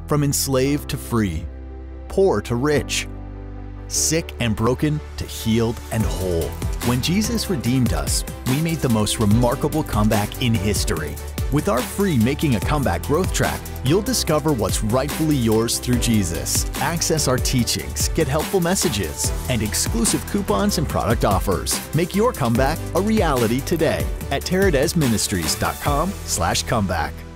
from enslaved to free, poor to rich, sick and broken to healed and whole. When Jesus redeemed us, we made the most remarkable comeback in history. With our free Making a Comeback growth track, you'll discover what's rightfully yours through Jesus, access our teachings, get helpful messages, and exclusive coupons and product offers. Make your comeback a reality today at terradezministries.com/comeback.